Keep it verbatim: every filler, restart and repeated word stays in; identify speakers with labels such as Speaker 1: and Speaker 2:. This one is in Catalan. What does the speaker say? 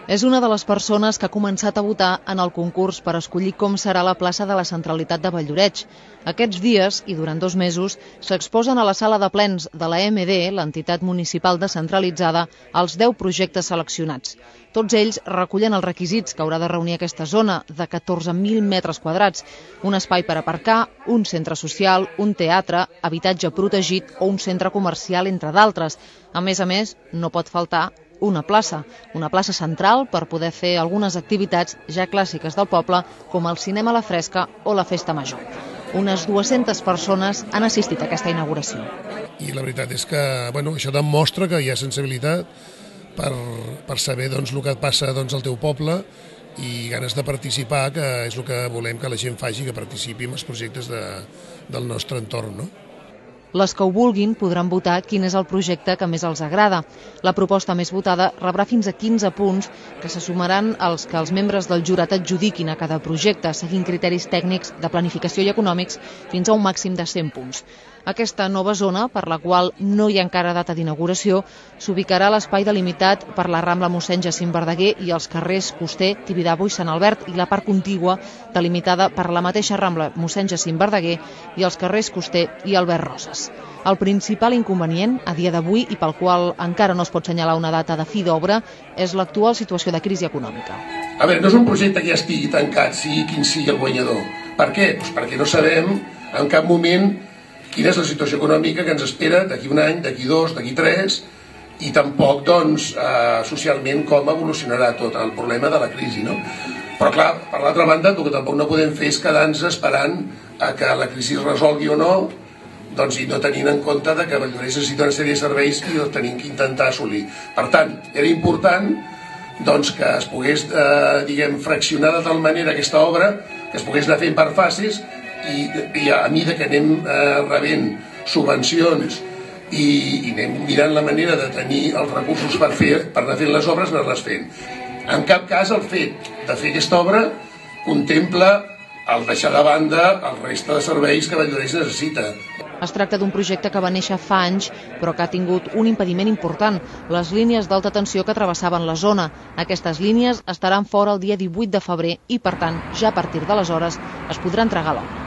Speaker 1: És una de les persones que ha començat a votar en el concurs per escollir com serà la plaça de la Centralitat de Valldoreix. Aquests dies, i durant dos mesos, s'exposen a la sala de plens de la M D, l'entitat municipal descentralitzada, els deu projectes seleccionats. Tots ells recullen els requisits que haurà de reunir aquesta zona, de catorze mil metres quadrats, un espai per aparcar, un centre social, un teatre, habitatge protegit o un centre comercial, entre d'altres. A més a més, no pot faltar una plaça, una plaça central per poder fer algunes activitats ja clàssiques del poble, com el cinema a la fresca o la festa major. Unes dues-centes persones han assistit a aquesta inauguració.
Speaker 2: I la veritat és que bueno, això demostra que hi ha sensibilitat per, per saber doncs, el que passa doncs, al teu poble i ganes de participar, que és el que volem que la gent faci, que participi en els projectes de, del nostre entorn, no?
Speaker 1: Les que ho vulguin podran votar quin és el projecte que més els agrada. La proposta més votada rebrà fins a quinze punts que se sumaran als que els membres del jurat adjudiquin a cada projecte, seguint criteris tècnics de planificació i econòmics fins a un màxim de cent punts. Aquesta nova zona, per la qual no hi ha encara data d'inauguració, s'ubicarà a l'espai delimitat per la Rambla mossèn Jacint Verdaguer i els carrers Coster, Tibidabo i Sant Albert, i la part contigua delimitada per la mateixa Rambla mossèn Jacint Verdaguer i els carrers Coster i Albert Roses. El principal inconvenient, a dia d'avui, i pel qual encara no es pot assenyalar una data de fi d'obra, és l'actual situació de crisi econòmica.
Speaker 3: A veure, no és un projecte que ja estigui tancat, sigui quin sigui el guanyador. Per què? Pues perquè no sabem en cap moment quina és la situació econòmica que ens espera d'aquí un any, d'aquí dos, d'aquí tres, i tampoc, doncs, eh, socialment com evolucionarà tot el problema de la crisi, no? Però, clar, per l'altra banda, el que tampoc no podem fer és quedar-nos esperant a que la crisi es resolgui o no, doncs, i no tenint en compte que Valldoreix necessita una sèrie de serveis que tenim que intentar assolir. Per tant, era important doncs, que es pogués, eh, diguem, fraccionar de tal manera aquesta obra, que es pogués anar fent per fases, i, i a mesura que anem eh, rebent subvencions i, i anem mirant la manera de tenir els recursos per, fer, per anar fent les obres, anar-les fent. En cap cas el fet de fer aquesta obra contempla el deixar de banda el resta de serveis que Valldoreix necessita.
Speaker 1: Es tracta d'un projecte que va néixer fa anys, però que ha tingut un impediment important, les línies d'alta tensió que travessaven la zona. Aquestes línies estaran fora el dia divuit de febrer i, per tant, ja a partir d'aleshores es podrà entregar l'obra.